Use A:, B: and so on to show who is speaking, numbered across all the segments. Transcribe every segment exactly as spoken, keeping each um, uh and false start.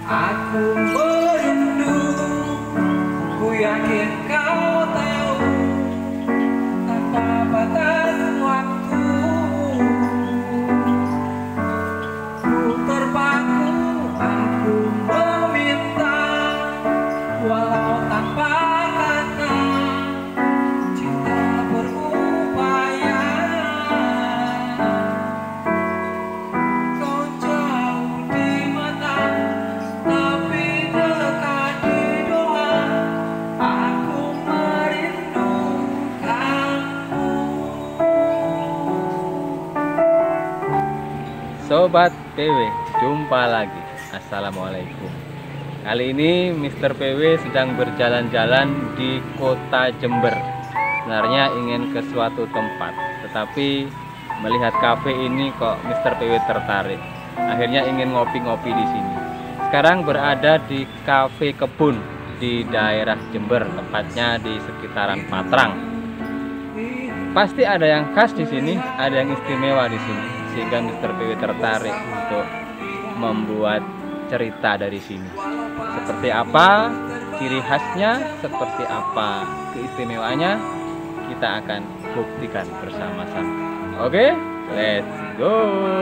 A: Aku merindu, ku yakin kau tahu, tanpa batas waktu. Ku terpaku, aku meminta, walau tanpa kata, cinta berupaya. Kau jauh di mata, tapi dekat di doa. Aku merindukanmu.
B: Sobat P W, jumpa lagi. Assalamualaikum. Kali ini Mister P W sedang berjalan-jalan di kota Jember. Sebenarnya ingin ke suatu tempat, tetapi melihat kafe ini kok Mister P W tertarik. Akhirnya ingin ngopi-ngopi di sini. Sekarang berada di Kafe Kebun di daerah Jember, tepatnya di sekitaran Patrang. Pasti ada yang khas di sini, ada yang istimewa di sini, sehingga Mister P W tertarik untuk membuat cerita dari sini. Seperti apa ciri khasnya, seperti apa keistimewaannya, kita akan buktikan bersama-sama. Oke, let's go.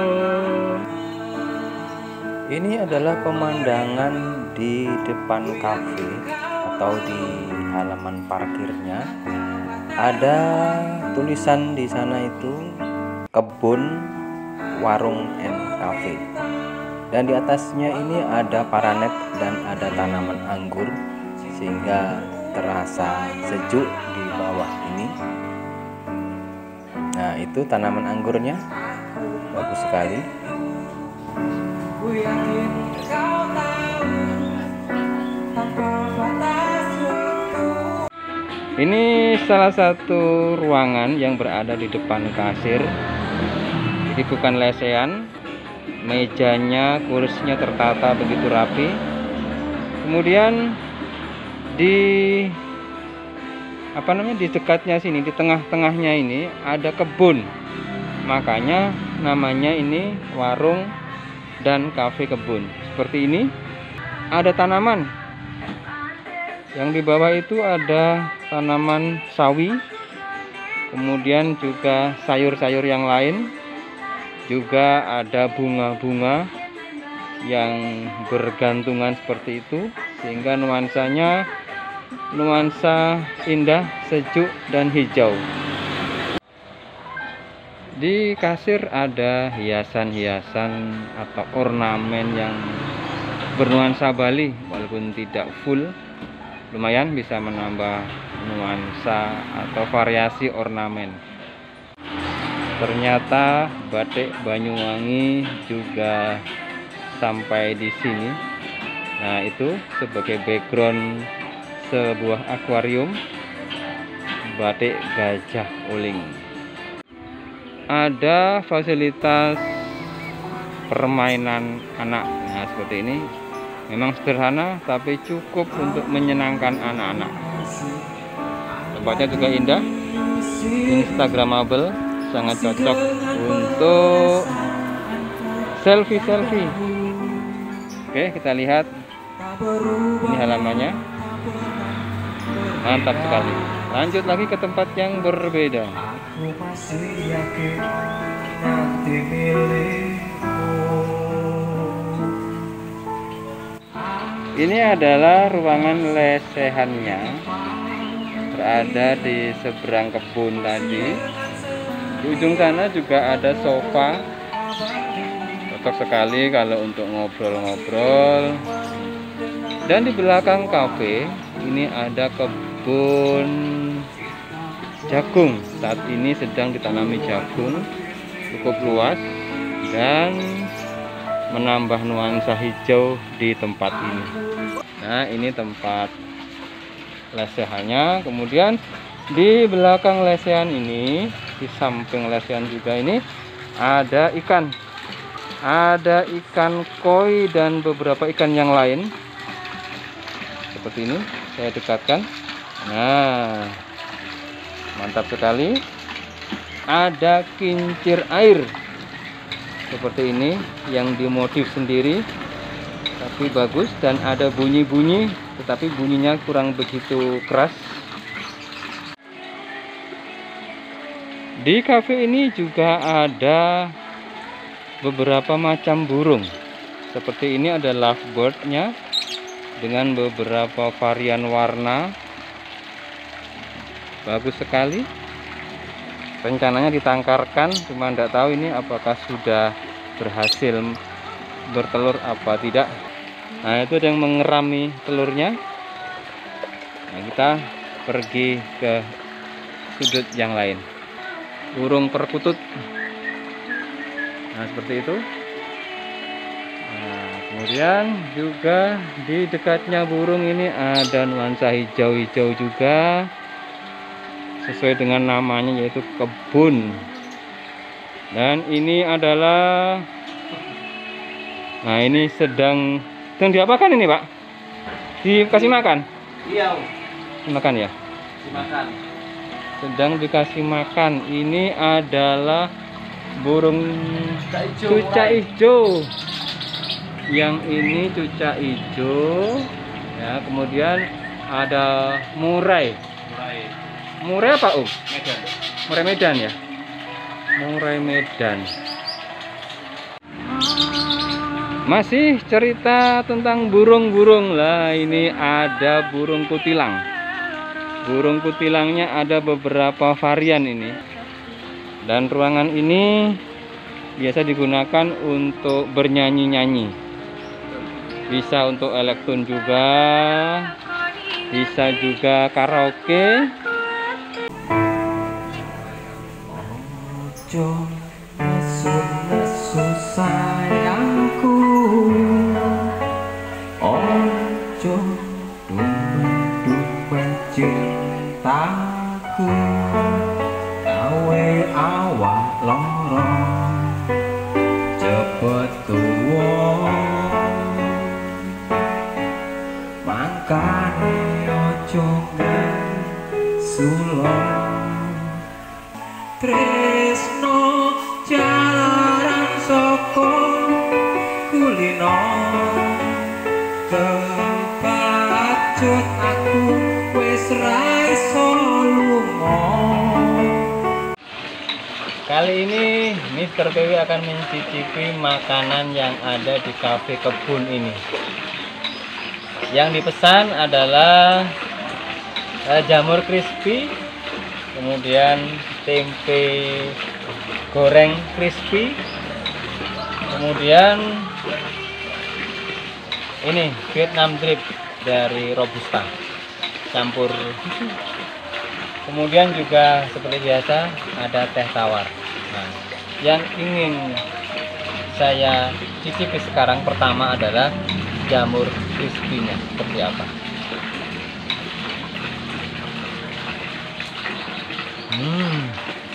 B: Ini adalah pemandangan di depan kafe atau di halaman parkirnya. Ada tulisan di sana itu Kebun Warung and Cafe. Dan di atasnya ini ada paranet dan ada tanaman anggur, sehingga terasa sejuk di bawah ini. Nah, itu tanaman anggurnya, bagus sekali.
A: Ku yakin kau tahu, tanpa batas waktu.
B: Ini salah satu ruangan yang berada di depan kasir. Jadi bukan lesehan. Mejanya, kursinya tertata begitu rapi. Kemudian di apa namanya di dekatnya sini, di tengah-tengahnya ini ada kebun. Makanya namanya ini warung dan kafe kebun. Seperti ini. Ada tanaman. Yang di bawah itu ada tanaman sawi. Kemudian juga sayur-sayur yang lain. Juga ada bunga-bunga yang bergantungan seperti itu, sehingga nuansanya nuansa indah, sejuk dan hijau. Di kasir ada hiasan-hiasan atau ornamen yang bernuansa Bali, walaupun tidak full, lumayan bisa menambah nuansa atau variasi ornamen. Ternyata batik Banyuwangi juga sampai di sini. Nah, itu sebagai background sebuah akuarium batik Gajah Uling. Ada fasilitas permainan anak. Nah, seperti ini. Memang sederhana tapi cukup untuk menyenangkan anak-anak. Tempatnya juga indah, instagramable, sangat cocok untuk selfie-selfie. Oke, kita lihat ini halamannya, mantap sekali. Lanjut lagi ke tempat yang berbeda.
A: Aku masih yakin nanti milikku.
B: Ini adalah ruangan lesehannya, berada di seberang kebun tadi. Di ujung sana juga ada sofa, cocok sekali kalau untuk ngobrol-ngobrol. Dan di belakang kafe ini ada kebun jagung. Saat ini sedang ditanami jagung, cukup luas dan menambah nuansa hijau di tempat ini. Nah, ini tempat lesehannya. Kemudian di belakang lesehan ini, di samping lesehan juga ini ada ikan. Ada ikan koi dan beberapa ikan yang lain. Seperti ini, saya dekatkan. Nah, mantap sekali. Ada kincir air seperti ini yang dimodif sendiri. tapi bagus dan ada bunyi-bunyi, tetapi bunyinya kurang begitu keras. Di kafe ini juga ada beberapa macam burung. Seperti ini ada lovebird-nya dengan beberapa varian warna. Bagus sekali. Rencananya ditangkarkan, cuma tidak tahu ini apakah sudah berhasil bertelur apa tidak. Nah, itu ada yang mengerami telurnya. Nah, kita pergi ke sudut yang lain. Burung perkutut. Nah, seperti itu. Nah, kemudian juga di dekatnya burung ini ada nuansa hijau-hijau juga, sesuai dengan namanya, yaitu kebun. Dan ini adalah, nah ini sedang sedang diapakan ini, Pak? Dikasih makan?
A: Iya.
B: Dimakan ya?
A: Dimakan.
B: Sedang dikasih makan. Ini adalah burung cucak hijau. Yang ini cucak hijau. Ya, kemudian ada murai.
A: Murai.
B: Murai apa, Om?
A: Medan.
B: Murai Medan ya? Murai Medan. Masih cerita tentang burung-burung lah. Ini ada burung kutilang. Burung kutilangnya ada beberapa varian ini. Dan ruangan ini biasa digunakan untuk bernyanyi-nyanyi. Bisa untuk elektron juga, bisa juga karaoke.
A: Ojo nesu-nesu sayangku, ojo dume-dume cintaku, gawe awak lara cepet tuwa, mangkane ojo ngesulo. Tresno jalaran soko kulino, kebacut aku wis ra iso lunga.
B: Kali ini Mister P W akan mencicipi makanan yang ada di kafe kebun ini. Yang dipesan adalah eh, jamur crispy, kemudian tempe goreng crispy, kemudian ini Vietnam drip dari Robusta campur susu, kemudian juga seperti biasa ada teh tawar. Nah, yang ingin saya cicipi sekarang pertama adalah jamur crispy-nya seperti apa. Hmm.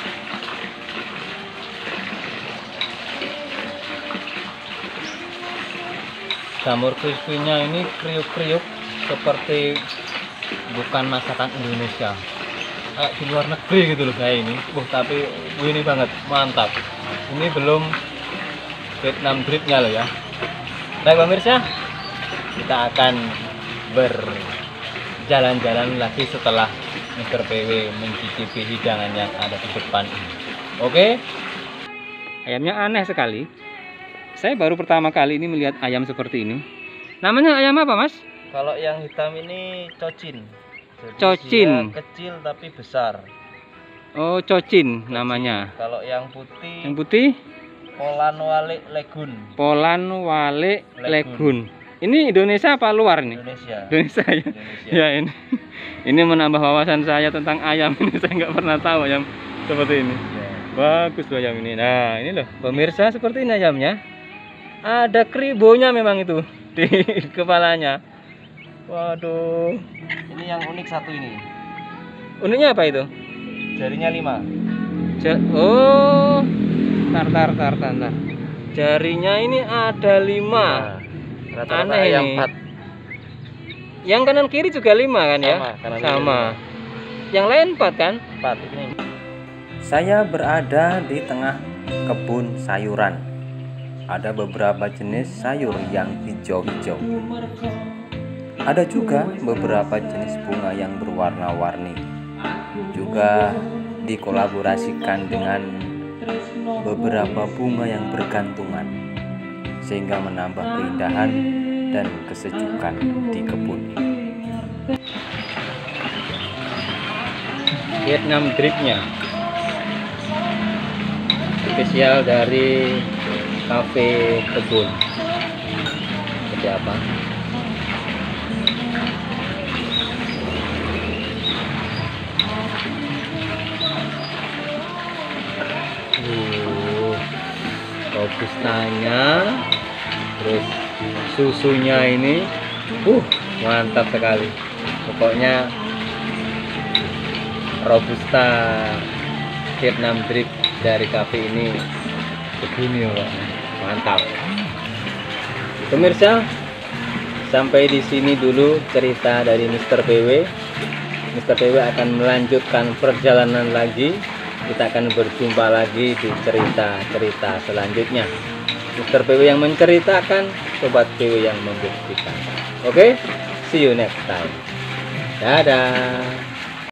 B: Jamur crispy-nya ini kriuk-kriuk seperti bukan masakan Indonesia, kayak di luar negeri gitu loh kayak ini. Wah, tapi ini banget, mantap. Ini belum Vietnam drip-nya loh ya. Baik pemirsa, kita akan berjalan-jalan lagi setelah Mister P W mencicipi hidangan yang ada di depan ini. Oke. Ayamnya aneh sekali. Saya baru pertama kali ini melihat ayam seperti ini. Namanya ayam apa, Mas?
A: Kalau yang hitam ini cocin. Jadi
B: Cocin.
A: dia kecil tapi besar.
B: Oh, cocin namanya.
A: Kalau yang putih,
B: Yang putih
A: Polanwale Legun.
B: Polanwale
A: Legun.
B: Legun. Ini Indonesia apa luar nih?
A: Indonesia.
B: Indonesia ya.
A: Indonesia.
B: Ya ini. Ini menambah wawasan saya tentang ayam ini. Saya nggak pernah tahu ayam seperti ini.
A: Ya.
B: Bagus loh ayam ini. Nah, ini loh pemirsa, seperti ini ayamnya. Ada kribonya memang itu di kepalanya. Waduh.
A: Ini yang unik satu ini.
B: Uniknya apa itu?
A: Jarinya lima.
B: Ja oh. Tar tar tar tar. tar. Jarinya ini ada lima.
A: Nah, rata-rata
B: Aneh
A: ayam
B: ini.
A: empat.
B: Yang kanan kiri juga lima kan ya?
A: Sama, kanan kiri
B: Sama. Yang lain empat kan?
A: Empat ini.
C: Saya berada di tengah kebun sayuran. ada beberapa jenis sayur yang hijau-hijau. Ada juga beberapa jenis bunga yang berwarna-warni. Juga dikolaborasikan dengan beberapa bunga yang bergantungan, sehingga menambah keindahan dan kesejukan di kebun ini.
B: Vietnam dripnya spesial dari kafe kebun. Seperti apa? Uh, robustanya, terus susunya ini, uh, mantap sekali. Pokoknya Robusta Vietnam drip dari cafe ini begini loh, mantap. Pemirsa, sampai di sini dulu cerita dari mister P W. mister P W akan melanjutkan perjalanan lagi. Kita akan berjumpa lagi di cerita-cerita selanjutnya. mister P W yang menceritakan, Sobat P W yang membuktikan. Oke, see you next time. Dadah.